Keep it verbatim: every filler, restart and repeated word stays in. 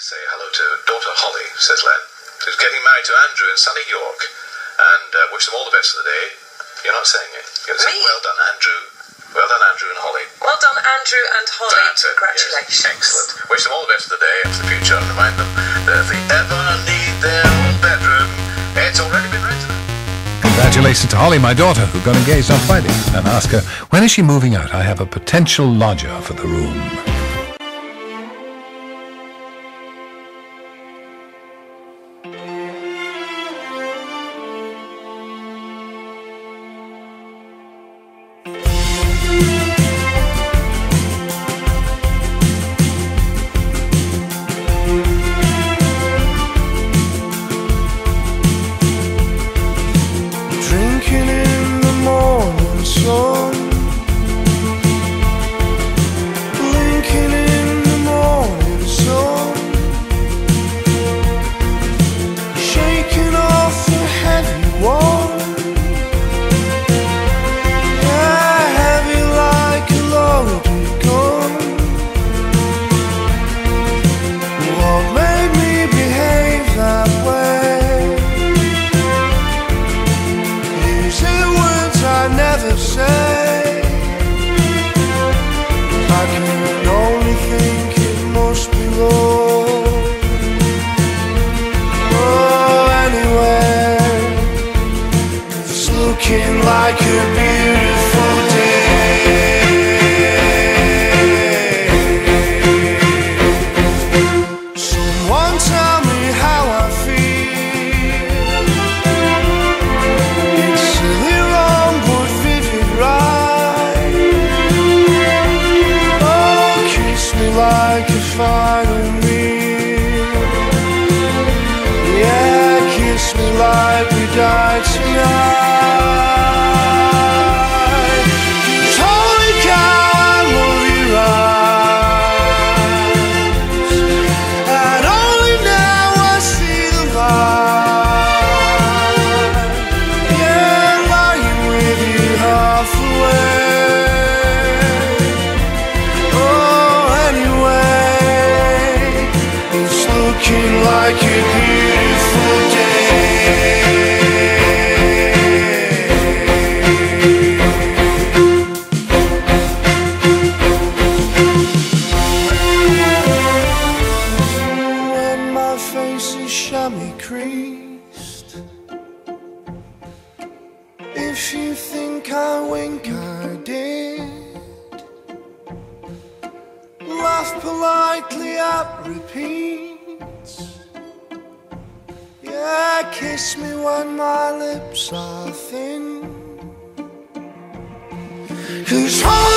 Say hello to daughter Holly, says Len, who's getting married to Andrew in sunny York, and uh, wish them all the best of the day. You're not saying it. You're saying, well done, Andrew. Well done, Andrew and Holly. Well done, Andrew and Holly. That's it. Congratulations. Yes, excellent. Wish them all the best of the day and for the future, and remind them that if they ever need their own bedroom, it's already been rented. Congratulations to Holly, my daughter, who got engaged on Friday, and ask her, when is she moving out? I have a potential lodger for the room. Drinking in the morning sun, blinking in the morning sun, shaking off the heavy one, yeah, heavy like a loaded gun. What made me behave that way? I never say. I can only think it must be love. Oh, anyway, it's looking like a beautiful day. Someone tell me how I feel. It's silly wrong, but vivid right. Oh, kiss me like a final meal. Yeah, kiss me like we died tonight. 'Cause holy cow, I love your eyes, and only now I see the light. Yeah, lying with you half away. Oh, anyway, it's looking like a beautiful day. When my face is chamois creased, if you think I wink, I did. Laugh politely at repeats. Yeah, kiss me when my lips are thin. 'Cause